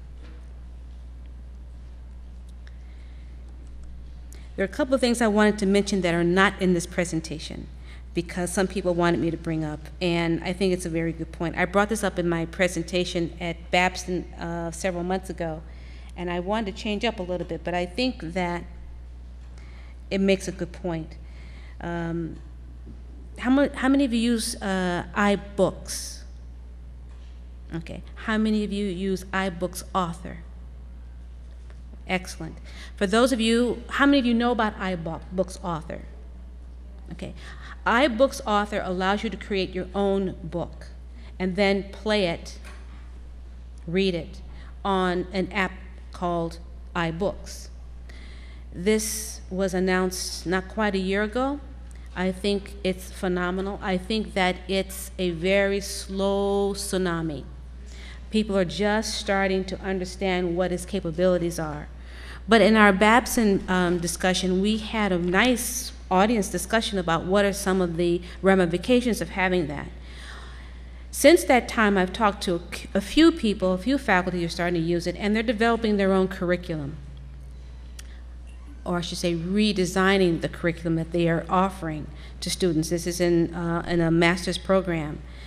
There are a couple of things I wanted to mention that are not in this presentation because some people wanted me to bring up, and I think it's a very good point. I brought this up in my presentation at Babson uh, several months ago, and I wanted to change up a little bit, but I think that it makes a good point. Um, how, mu how many of you use uh, iBooks? Okay. How many of you use iBooks Author? Excellent. For those of you, how many of you know about iBooks Author? Okay. iBooks Author allows you to create your own book and then play it, read it, on an app called iBooks. This was announced not quite a year ago. I think it's phenomenal. I think that it's a very slow tsunami. People are just starting to understand what its capabilities are. But in our Babson um, discussion, we had a nice audience discussion about what are some of the ramifications of having that. Since that time, I've talked to a few people, a few faculty who are starting to use it, and they're developing their own curriculum. Or I should say redesigning the curriculum that they are offering to students. This is in, uh, in a master's program.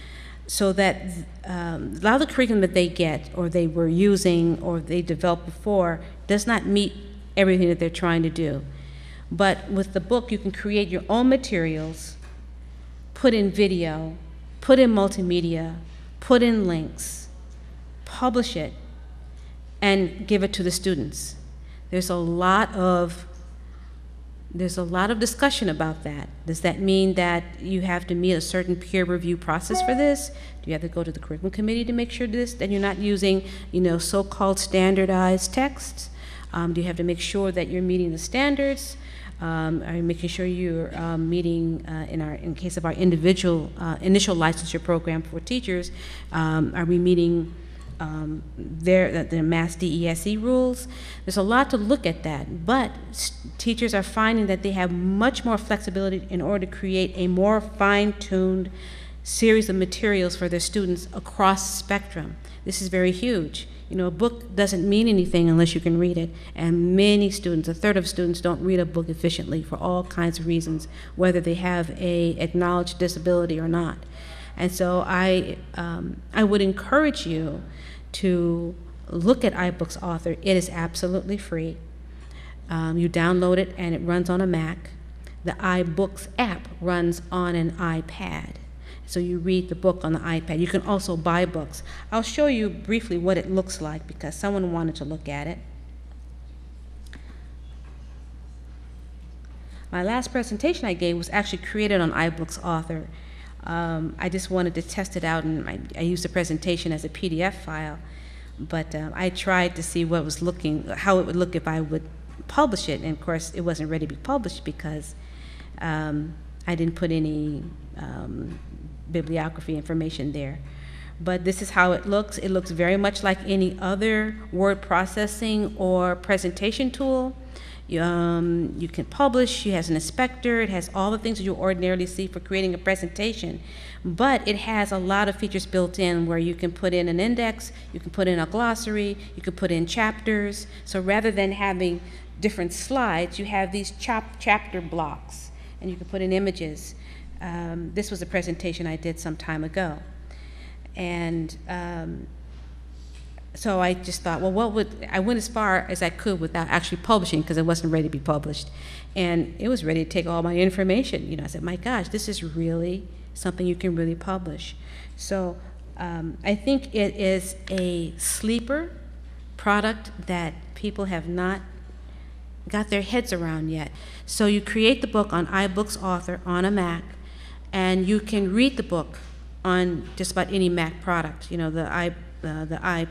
so that um, a lot of the curriculum that they get or they were using or they developed before does not meet everything that they're trying to do. But with the book, you can create your own materials, put in video, put in multimedia, put in links, publish it, and give it to the students. There's a lot of There's a lot of discussion about that. Does that mean that you have to meet a certain peer review process for this? Do you have to go to the curriculum committee to make sure this, that you're not using, you know, so-called standardized texts? Um, do you have to make sure that you're meeting the standards? Um, are you making sure you're um, meeting, uh, in our, in case of our individual uh, initial licensure program for teachers, um, are we meeting Um, their, the Mass D E S E rules? There's a lot to look at that, but teachers are finding that they have much more flexibility in order to create a more fine-tuned series of materials for their students across the spectrum. This is very huge. You know, a book doesn't mean anything unless you can read it, and many students, a third of students, don't read a book efficiently for all kinds of reasons, whether they have a acknowledged disability or not. And so I, um, I would encourage you to look at iBooks Author. It is absolutely free. Um, you download it and it runs on a Mac. The iBooks app runs on an iPad. So you read the book on the iPad. You can also buy books. I'll show you briefly what it looks like because someone wanted to look at it. My last presentation I gave was actually created on iBooks Author. Um, I just wanted to test it out, and I, I used the presentation as a P D F file, but um, I tried to see what was looking, how it would look if I would publish it, and of course it wasn't ready to be published because um, I didn't put any um, bibliography information there. But this is how it looks. It looks very much like any other word processing or presentation tool. You, um, you can publish, it has an inspector, it has all the things that you ordinarily see for creating a presentation, but it has a lot of features built in where you can put in an index, you can put in a glossary, you can put in chapters. So rather than having different slides, you have these chap chapter blocks, and you can put in images. Um, this was a presentation I did some time ago. And um, so I just thought, well, what would, I went as far as I could without actually publishing because it wasn't ready to be published. And it was ready to take all my information. You know, I said, my gosh, this is really something you can really publish. So um, I think it is a sleeper product that people have not got their heads around yet. So you create the book on iBooks Author on a Mac, and you can read the book on just about any Mac product. You know, the i, uh, the i,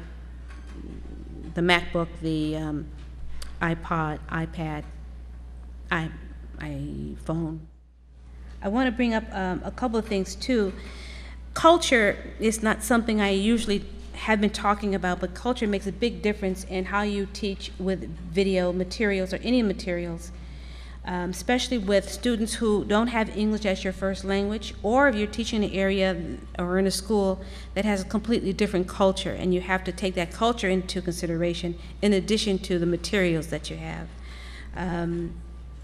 the MacBook, the um, iPod, iPad, i, iPhone. I want to bring up um, a couple of things too. Culture is not something I usually have been talking about, but culture makes a big difference in how you teach with video materials or any materials, um, especially with students who don't have English as your first language, or if you're teaching in an area or in a school that has a completely different culture, and you have to take that culture into consideration in addition to the materials that you have. Um,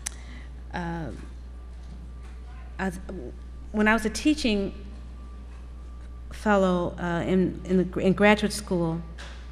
uh, I, when I was a teaching fellow uh, in, in, the, in graduate school,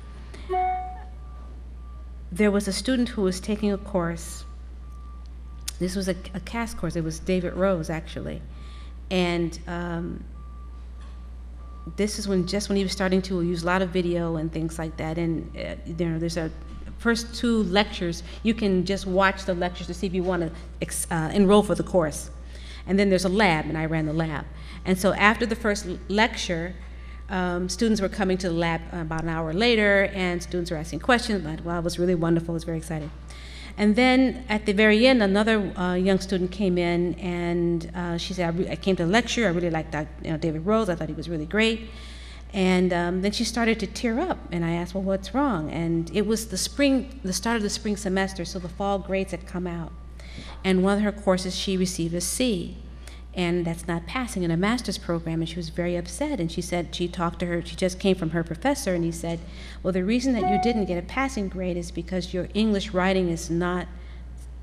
there was a student who was taking a course. This was a, a C A S course. It was David Rose, actually. And um, this is when, just when he was starting to use a lot of video and things like that. And uh, you know, there's a first two lectures, you can just watch the lectures to see if you want to uh, enroll for the course. And then there's a lab, and I ran the lab. And so after the first lecture, um, students were coming to the lab about an hour later, and students were asking questions. But well, it was really wonderful. It was very exciting. And then at the very end, another uh, young student came in, and uh, she said, I, re I came to the lecture. I really liked Doctor You know, David Rose. I thought he was really great. And um, then she started to tear up, and I asked, well, what's wrong? And it was the spring, the start of the spring semester, so the fall grades had come out. And one of her courses, she received a C. And that's not passing in a master's program, and she was very upset. And she said, she talked to her, she just came from her professor, and he said, well, the reason that you didn't get a passing grade is because your English writing is not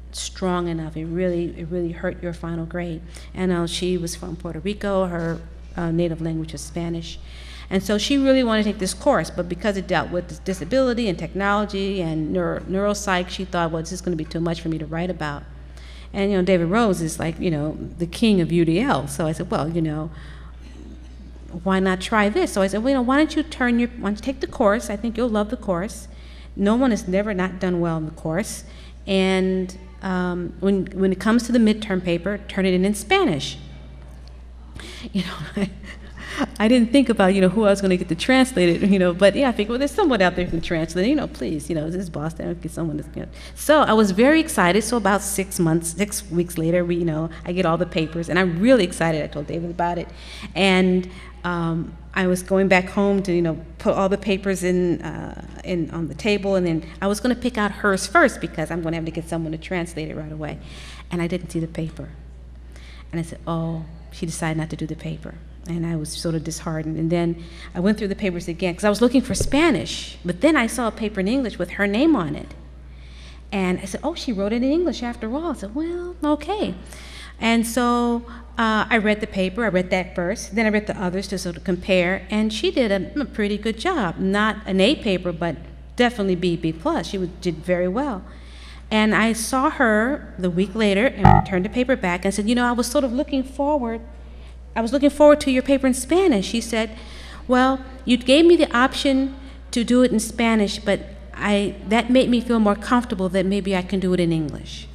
strong enough. It really, it really hurt your final grade. And uh, she was from Puerto Rico. Her uh, native language was Spanish. And so she really wanted to take this course, but because it dealt with disability and technology and neuro, neuropsych, she thought, well, this is going to be too much for me to write about. And, you know, David Rose is like, you know, the king of U D L. So I said, well, you know, why not try this? So I said, well, you know, why don't you turn your, why don't you take the course? I think you'll love the course. No one has never not done well in the course. And um, when, when it comes to the midterm paper, turn it in in Spanish. You know, I, I didn't think about, you know, who I was going to get to translate it, you know, but yeah, I figured, well, there's someone out there who can translate it, you know, please, you know, this is Boston, I'll get someone that's, you know. So I was very excited. So about six months, six weeks later, we, you know, I get all the papers, and I'm really excited. I told David about it. And um, I was going back home to, you know, put all the papers in, uh, in on the table, and then I was going to pick out hers first because I'm going to have to get someone to translate it right away. And I didn't see the paper. And I said, oh, she decided not to do the paper. And I was sort of disheartened. And then I went through the papers again because I was looking for Spanish. But then I saw a paper in English with her name on it. And I said, oh, she wrote it in English after all. I said, well, okay. And so uh, I read the paper. I read that first. Then I read the others to sort of compare. And she did a, a pretty good job. Not an A paper, but definitely B, B plus. She did very well. And I saw her the week later and returned the paper back and said, you know, I was sort of looking forward I was looking forward to your paper in Spanish. She said, well, you gave me the option to do it in Spanish, but I, that made me feel more comfortable that maybe I can do it in English.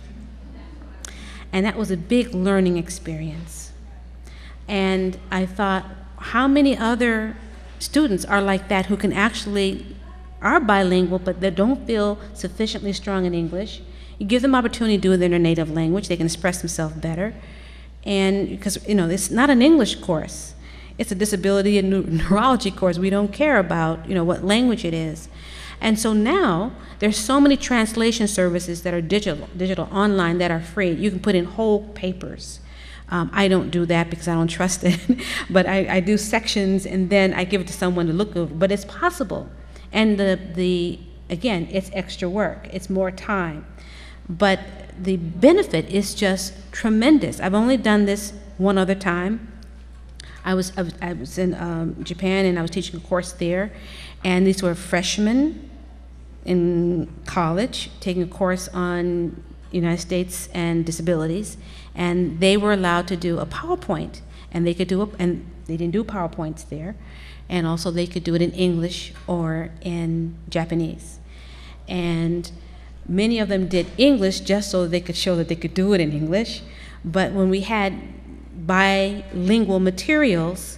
And that was a big learning experience. And I thought, how many other students are like that who can actually, are bilingual, but they don't feel sufficiently strong in English? You give them opportunity to do it in their native language, they can express themselves better. And because, you know, it's not an English course. It's a disability and neurology course. We don't care about, you know, what language it is. And so now there's so many translation services that are digital, digital online that are free. You can put in whole papers. Um, I don't do that because I don't trust it. But I, I do sections and then I give it to someone to look over. But it's possible. And the, the again, it's extra work. It's more time. But the benefit is just tremendous. I've only done this one other time. I was, I was, I was in um, Japan and I was teaching a course there, and these were freshmen in college taking a course on United States and disabilities, and they were allowed to do a PowerPoint, and they could do a, and they didn't do PowerPoints there, and also they could do it in English or in Japanese. And many of them did English just so they could show that they could do it in English. But when we had bilingual materials,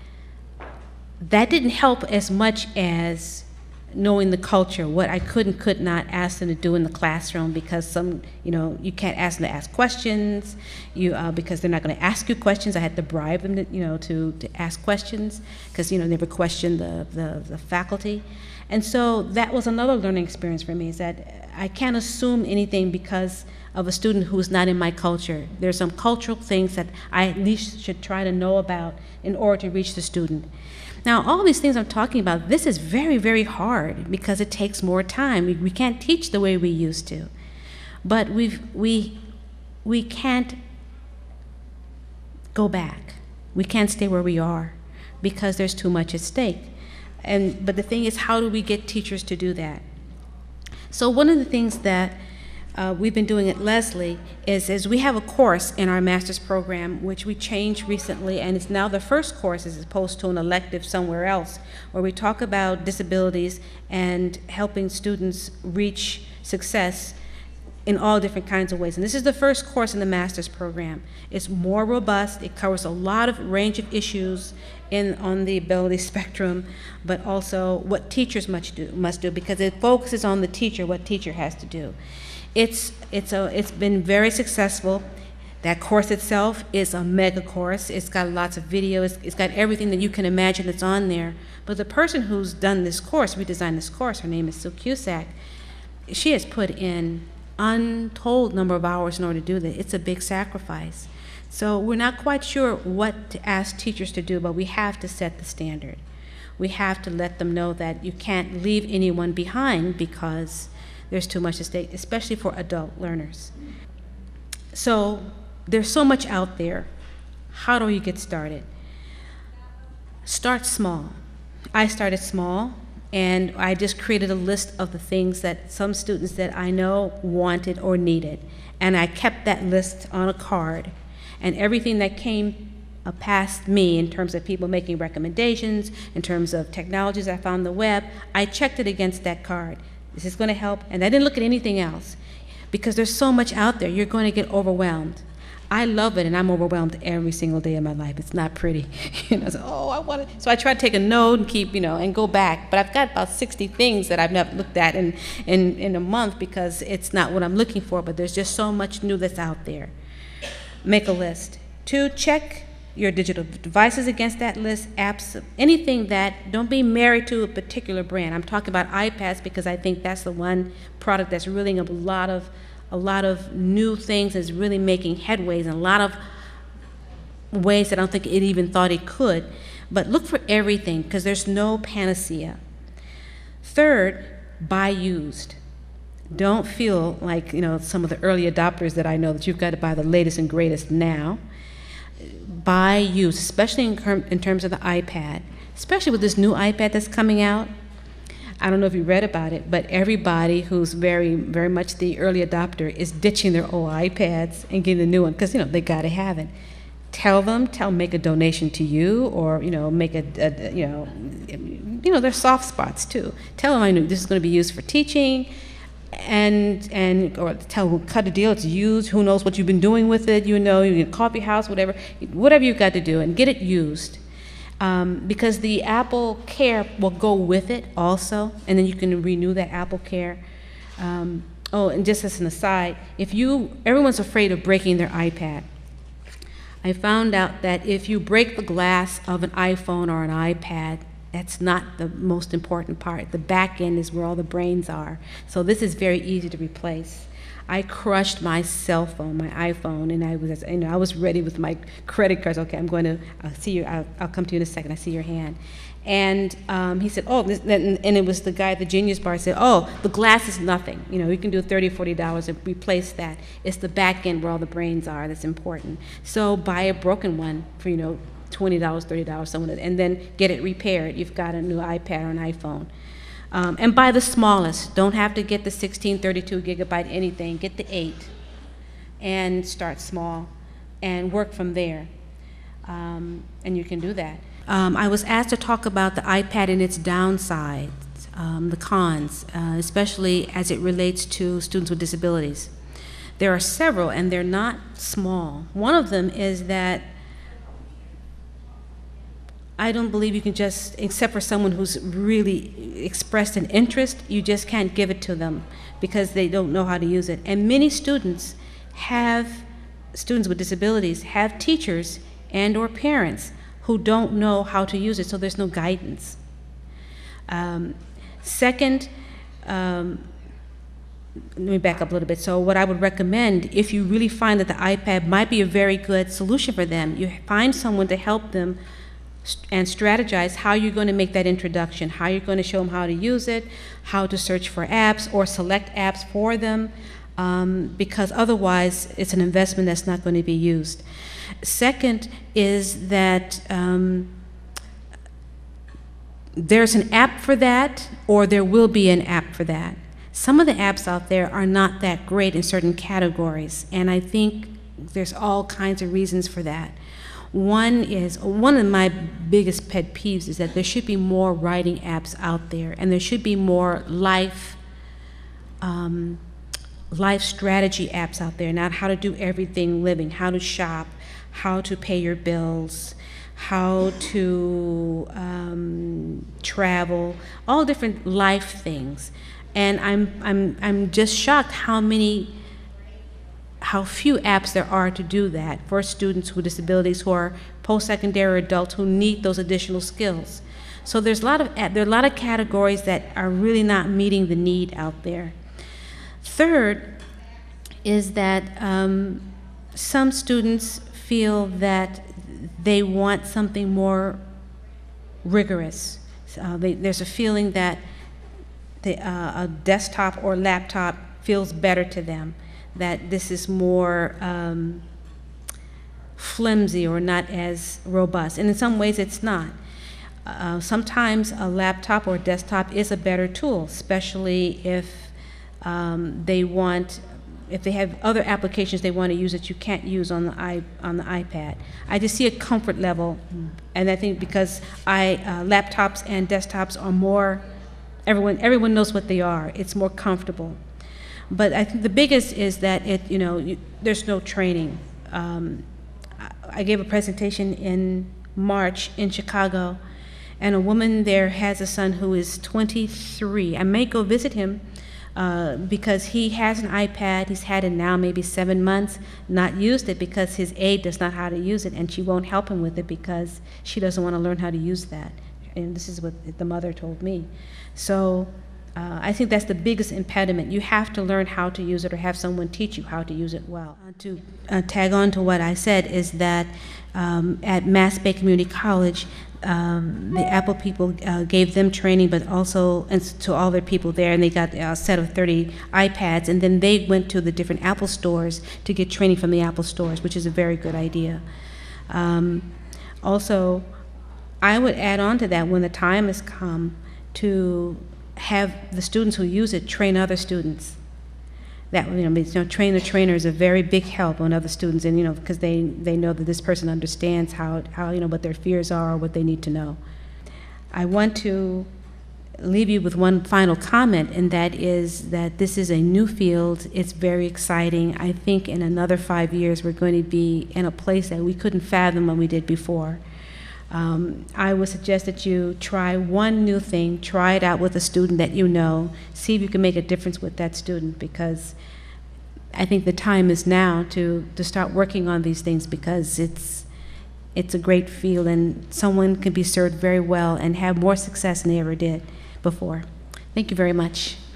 that didn't help as much as knowing the culture, what I could and could not ask them to do in the classroom, because some, you know, you can't ask them to ask questions, you, uh, because they're not going to ask you questions. I had to bribe them to, you know, to, to ask questions, because, you know, never questioned the, the, the faculty. And so that was another learning experience for me, is that I can't assume anything because of a student who's not in my culture. There's some cultural things that I at least should try to know about in order to reach the student. Now, all these things I'm talking about, this is very, very hard because it takes more time. We, we can't teach the way we used to. But we've, we, we can't go back. We can't stay where we are because there's too much at stake. And, but the thing is, how do we get teachers to do that? So one of the things that uh, we've been doing at Lesley is, is we have a course in our master's program which we changed recently, and it's now the first course as opposed to an elective somewhere else, where we talk about disabilities and helping students reach success in all different kinds of ways. And this is the first course in the master's program. It's more robust. It covers a lot of range of issues in on the ability spectrum, but also what teachers must do, must do, because it focuses on the teacher, what teacher has to do. It's, it's, a, it's been very successful. That course itself is a mega course. It's got lots of videos. It's got everything that you can imagine that's on there. But the person who's done this course, redesigned this course, her name is Sue Cusack, she has put in untold number of hours in order to do that. It's a big sacrifice. So we're not quite sure what to ask teachers to do, but we have to set the standard. We have to let them know that you can't leave anyone behind because there's too much at stake, especially for adult learners. So there's so much out there. How do you get started? Start small. I started small, and I just created a list of the things that some students that I know wanted or needed. And I kept that list on a card. And everything that came uh, past me in terms of people making recommendations, in terms of technologies I found on the web, I checked it against that card. Is this going to help? And I didn't look at anything else. Because there's so much out there, you're going to get overwhelmed. I love it, and I'm overwhelmed every single day of my life. It's not pretty. You know, so, oh, I want it. So I try to take a note and keep, you know, and go back. But I've got about sixty things that I've never looked at in, in, in a month because it's not what I'm looking for, but there's just so much new that's out there. Make a list. Two, check your digital devices against that list, apps, anything that, don't be married to a particular brand. I'm talking about iPads because I think that's the one product that's really a lot of a lot of new things, is really making headways in a lot of ways that I don't think it even thought it could. But look for everything, because there's no panacea. Third, buy used. Don't feel like, you know, some of the early adopters that I know that you've got to buy the latest and greatest now. Buy used, especially in, in terms of the iPad, especially with this new iPad that's coming out. I don't know if you read about it, but everybody who's very, very much the early adopter is ditching their old iPads and getting the new one, because, you know, they got to have it. Tell them, tell them, make a donation to you, or, you know, make a, a you know, you know, there's soft spots too. Tell them, I know this is going to be used for teaching, and and or tell them, cut a deal, it's used. Who knows what you've been doing with it? You know, you get a coffee house, whatever, whatever you've got to do, and get it used. Um, because the Apple Care will go with it also, and then you can renew that Apple Care. Um, oh, and just as an aside, if you, everyone's afraid of breaking their iPad. I found out that if you break the glass of an iPhone or an iPad, that's not the most important part. The back end is where all the brains are. So this is very easy to replace. I crushed my cell phone, my iPhone, and I was, you know, I was ready with my credit cards. Okay, I'm going to I'll see you. I'll, I'll come to you in a second. I see your hand. And um, he said, oh, this, and, and it was the guy at the Genius Bar said, oh, the glass is nothing. You know, you can do thirty, forty dollars and replace that. It's the back end where all the brains are that's important. So buy a broken one for, you know, twenty dollars, thirty dollars, someone, and then get it repaired. You've got a new iPad or an iPhone. Um, and buy the smallest. Don't have to get the sixteen, thirty-two gigabyte anything. Get the eight and start small and work from there. Um, and you can do that. Um, I was asked to talk about the iPad and its downsides, um, the cons, uh, especially as it relates to students with disabilities. There are several, and they're not small. One of them is that I don't believe you can just, except for someone who's really expressed an interest, you just can't give it to them because they don't know how to use it. And many students have, students with disabilities have teachers and or parents who don't know how to use it, so there's no guidance. Um, second, um, let me back up a little bit. So what I would recommend, if you really find that the iPad might be a very good solution for them, you find someone to help them and strategize how you're going to make that introduction, how you're going to show them how to use it, how to search for apps or select apps for them, um, because otherwise it's an investment that's not going to be used. Second is that um, there's an app for that, or there will be an app for that. Some of the apps out there are not that great in certain categories, and I think there's all kinds of reasons for that. One is, one of my biggest pet peeves is that there should be more writing apps out there, and there should be more life, um, life strategy apps out there, not how to do everything living, how to shop, how to pay your bills, how to um, travel, all different life things. And I'm, I'm, I'm just shocked how many how few apps there are to do that for students with disabilities who are post-secondary adults who need those additional skills. So there's a lot of there are a lot of categories that are really not meeting the need out there. Third is that um, some students feel that they want something more rigorous. Uh, they, there's a feeling that the, uh, a desktop or laptop feels better to them, that this is more um, flimsy or not as robust. And in some ways it's not. Uh, sometimes a laptop or desktop is a better tool, especially if um, they want, if they have other applications they want to use that you can't use on the i on the iPad. I just see a comfort level, and I think because I uh, laptops and desktops are more, everyone everyone knows what they are. It's more comfortable. But I think the biggest is that it, you know, you, there's no training. Um, I, I gave a presentation in March in Chicago, and a woman there has a son who is twenty-three. I may go visit him uh, because he has an iPad. He's had it now maybe seven months, not used it because his aide does not know how to use it, and she won't help him with it because she doesn't want to learn how to use that. And this is what the mother told me. So uh, I think that's the biggest impediment. You have to learn how to use it or have someone teach you how to use it well. Uh, to uh, tag on to what I said is that um, at Mass Bay Community College, Um, the Apple people uh, gave them training, but also and to all their people there, and they got a set of thirty iPads, and then they went to the different Apple stores to get training from the Apple stores, which is a very good idea. Um, also, I would add on to that when the time has come to have the students who use it train other students. That, you know, you know, train the trainer is a very big help on other students, and you know, because they they know that this person understands how how you know what their fears are or what they need to know. I want to leave you with one final comment, and that is that this is a new field. It's very exciting. I think in another five years we're going to be in a place that we couldn't fathom when we did before. Um, I would suggest that you try one new thing, try it out with a student that you know, see if you can make a difference with that student, because I think the time is now to, to start working on these things, because it's, it's a great field and someone can be served very well and have more success than they ever did before. Thank you very much.